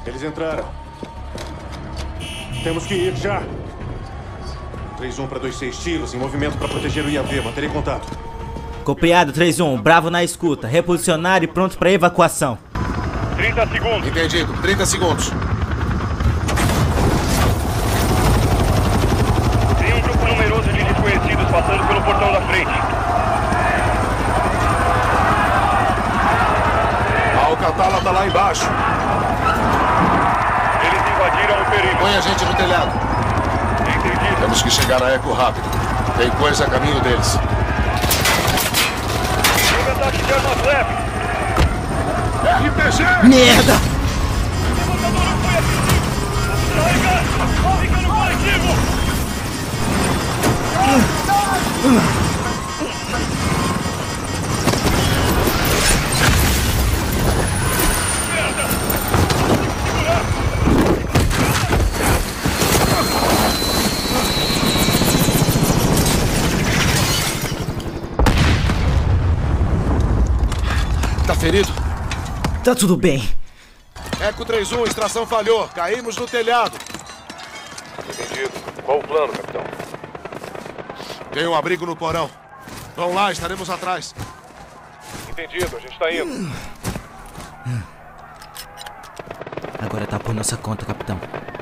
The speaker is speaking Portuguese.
Eles entraram. Temos que ir já. 3-1 para 2-6, tiros em movimento para proteger o IAV. Manterei contato. Copiado, 3-1. Bravo na escuta. Reposicionar e pronto para evacuação. 30 segundos. Entendido. 30 segundos. Tem um grupo numeroso de desconhecidos passando pelo portão da frente. A Alcatala tá lá embaixo. Eles invadiram o perímetro. Põe a gente no telhado. Entendido. Temos que chegar a Eco rápido. Tem coisa a caminho deles. Houve ataque de armas leves. RPG! Merda! Fica no coletivo! Tá ferido? Tá tudo bem. Eco 3-1, extração falhou. Caímos no telhado. Entendido. Qual o plano, capitão? Tem um abrigo no porão. Vão lá, estaremos atrás. Entendido, a gente tá indo. Agora tá por nossa conta, capitão.